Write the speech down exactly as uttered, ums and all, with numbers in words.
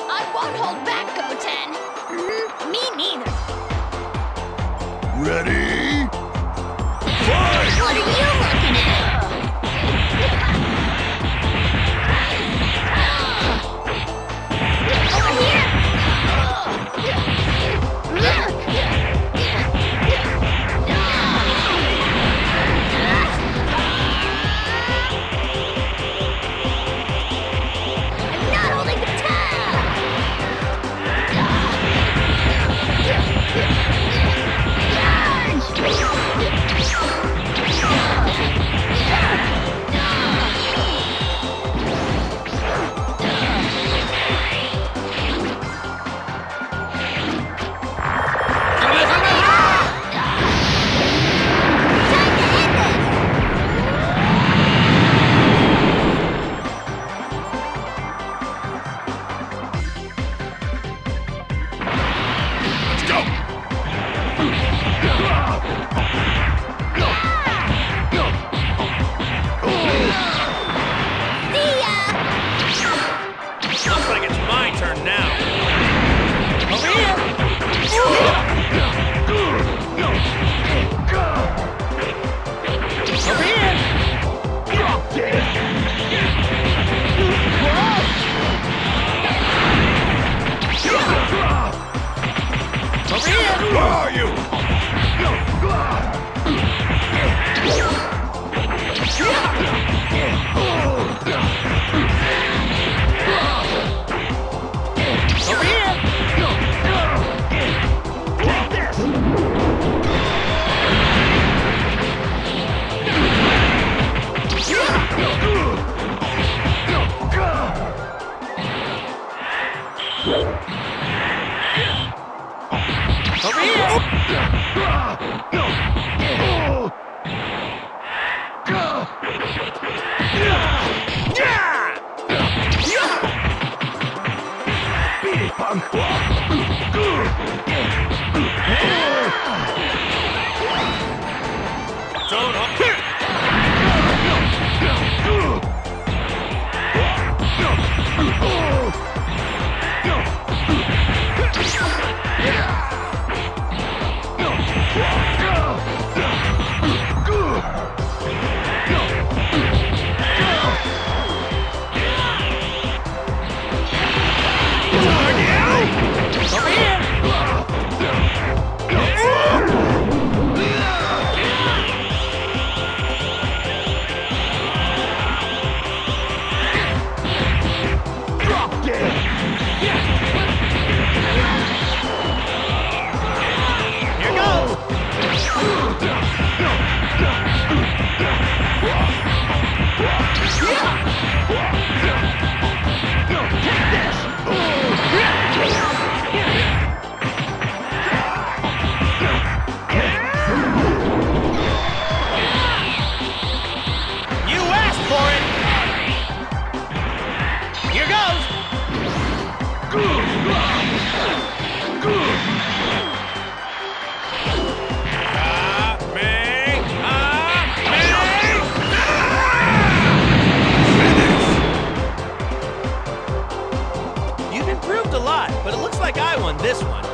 I won't hold back, Goten. Mm, me neither. Ready? Fight! What are you looking at? Over here! I'm not holding the towel! Looks like it's my turn now. Over here! Over here! Drop dead! Over here! Where are you? Over here! Take this! Over here! Beat it, punk! Don't up. Over here! Drop dead! Here goes! Take this! You asked for it! Here goes! Ah, me! Ah, me! You've improved a lot, but it looks like I won this one.